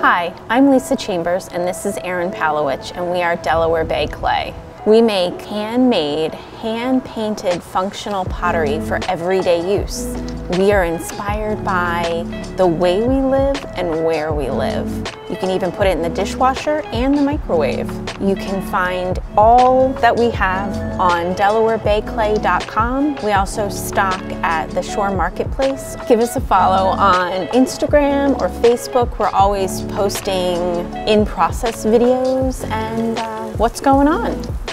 Hi, I'm Lisa Chambers and this is Erin Palowich and we are Delaware Bay Clay. We make handmade, hand-painted functional pottery for everyday use. We are inspired by the way we live and where we live. You can even put it in the dishwasher and the microwave. You can find all that we have on DelawareBayClay.com. We also stock at the Shore Marketplace. Give us a follow on Instagram or Facebook. We're always posting in-process videos and what's going on.